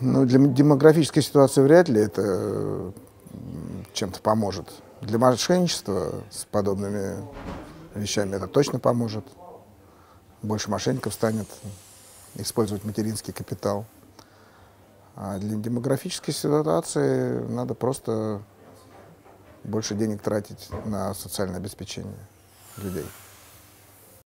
Ну, для демографической ситуации вряд ли это чем-то поможет. Для мошенничества с подобными вещами это точно поможет. Больше мошенников станет использовать материнский капитал. А для демографической ситуации надо просто больше денег тратить на социальное обеспечение людей.